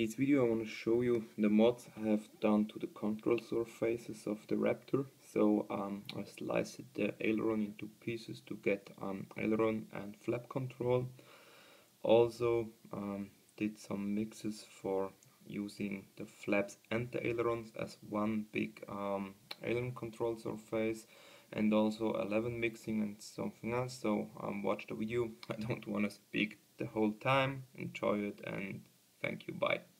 this video I want to show you the mods I have done to the control surfaces of the Raptor. So I sliced the aileron into pieces to get aileron and flap control. Also did some mixes for using the flaps and the ailerons as one big aileron control surface, and also Elevons mixing and something else. So watch the video. I don't want to speak the whole time. Enjoy it and thank you. Bye.